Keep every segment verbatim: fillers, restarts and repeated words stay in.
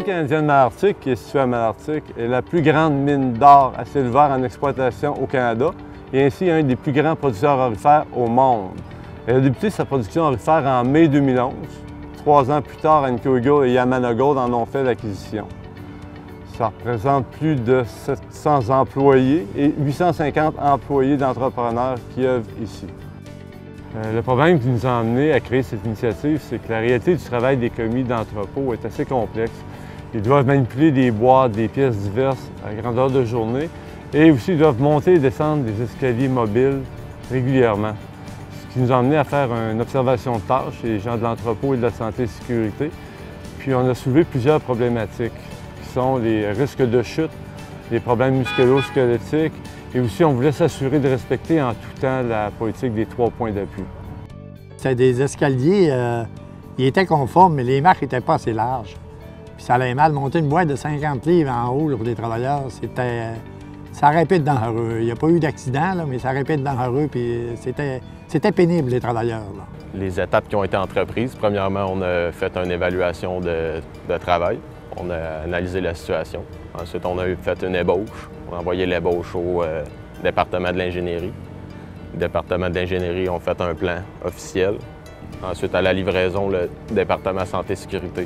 canadienne Malartic, qui est située à Malartic, est la plus grande mine d'or à ciel ouvert en exploitation au Canada et ainsi un des plus grands producteurs aurifères au monde. Elle a débuté sa production aurifère en mai deux mille onze. Trois ans plus tard, Enco Eagle et Yamana Gold en ont fait l'acquisition. Ça représente plus de sept cents employés et huit cent cinquante employés d'entrepreneurs qui œuvrent ici. Euh, le problème qui nous a amené à créer cette initiative, c'est que la réalité du travail des commis d'entrepôt est assez complexe. Ils doivent manipuler des boîtes, des pièces diverses à grandeur de journée et aussi ils doivent monter et descendre des escaliers mobiles régulièrement. Ce qui nous a amené à faire une observation de tâches chez les gens de l'entrepôt et de la santé et sécurité. Puis on a soulevé plusieurs problématiques qui sont les risques de chute, les problèmes musculo-squelettiques, et aussi, on voulait s'assurer de respecter en tout temps la politique des trois points d'appui. C'était des escaliers, euh, ils étaient conformes, mais les marches n'étaient pas assez larges. Puis ça allait mal monter une boîte de cinquante livres en haut là, pour les travailleurs. C'était, ça aurait pu être dangereux. Il n'y a pas eu d'accident, là, mais ça aurait pu être dangereux, puis c'était, c'était pénible, les travailleurs. Là. Les étapes qui ont été entreprises, premièrement, on a fait une évaluation de, de travail. On a analysé la situation. Ensuite, on a fait une ébauche. On a envoyé l'ébauche au euh, département de l'ingénierie. Le département de l'ingénierie a fait un plan officiel. Ensuite, à la livraison, le département santé et sécurité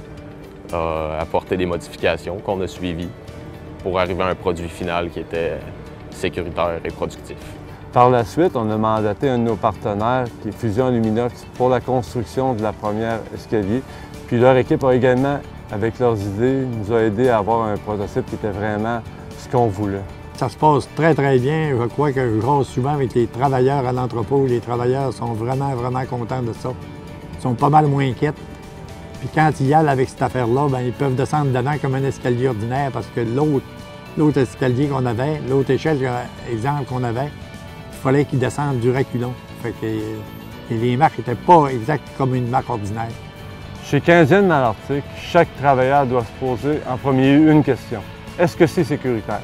a apporté des modifications qu'on a suivies pour arriver à un produit final qui était sécuritaire et productif. Par la suite, on a mandaté un de nos partenaires, qui est Fusion Luminox, pour la construction de la première escalier. Puis leur équipe a également, avec leurs idées, nous a aidé à avoir un prototype qui était vraiment ce qu'on voulait. Ça se passe très, très bien. Je crois que je rase souvent avec les travailleurs à l'entrepôt. Les travailleurs sont vraiment, vraiment contents de ça. Ils sont pas mal moins inquiets. Puis quand ils y allent avec cette affaire-là, bien, ils peuvent descendre dedans comme un escalier ordinaire parce que l'autre, l'autre escalier qu'on avait, l'autre échelle, exemple qu'on avait, il fallait qu'ils descendent du reculon. Fait que et les marches n'étaient pas exactes comme une marche ordinaire. Chez Canadienne Malartic, chaque travailleur doit se poser en premier lieu une question. Est-ce que c'est sécuritaire?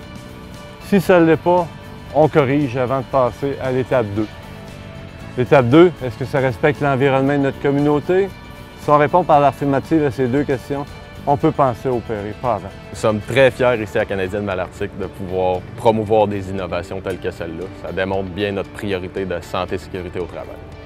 Si ça ne l'est pas, on corrige avant de passer à l'étape deux. L'étape deux, est-ce que ça respecte l'environnement de notre communauté? Si on répond par l'affirmative à ces deux questions, on peut penser à opérer, pas avant. Nous sommes très fiers ici à Canadienne Malartic de pouvoir promouvoir des innovations telles que celle-là. Ça démontre bien notre priorité de santé et sécurité au travail.